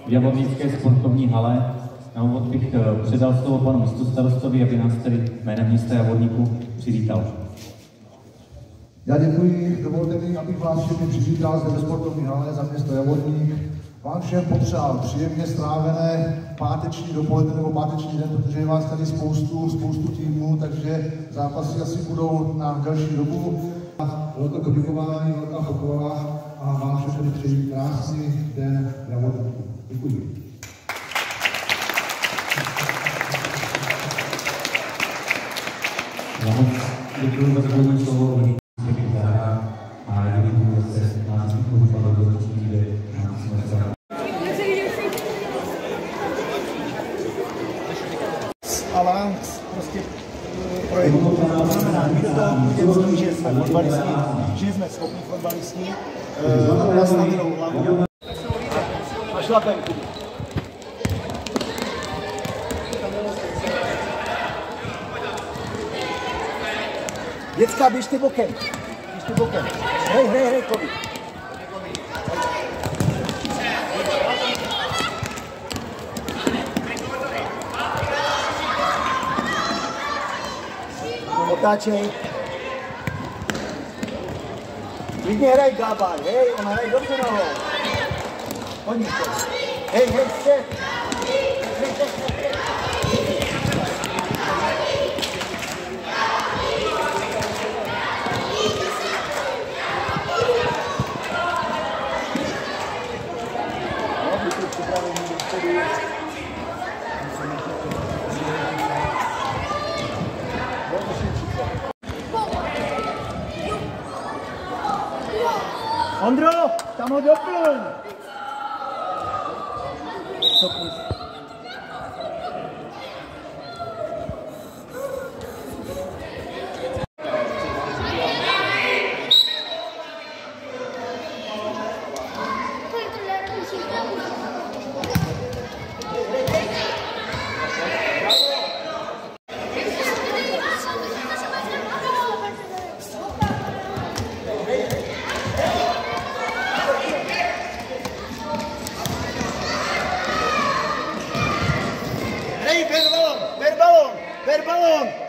v Javornické sportovní hale. Na úvod bych předal slovo panu místostarostovi, aby nás tedy jménem města Javorníku přivítal. Já děkuji, dovolte mi, abych vás všechny přivítal zde ve sportovní hale za město Javorník. Vám všem popřál příjemně strávené páteční dopoledne nebo páteční den, protože je vás tady spoustu týmů, takže zápasy asi budou na další dobu. Velké poděkování, velká pochvala a vám všem přeji krásný den Javorníku. Děkuji. Já moc děkuji za takovou slovo sekretára a děkuji se nás vychovala do začátky, ale prostě projektu znamená, my to vědí, že jsme fotbalisti, že jsme schopni fotbalisti, nastavenou hlavu a šlapenku. Děcka, běžte bokem. Hej, Kovi. Otáčej. Klidně hraj, Gábaj, hej, ona hraje dobře nohou. Pojď, hej, střed. Ondro, tam ho doplň! Ber balón!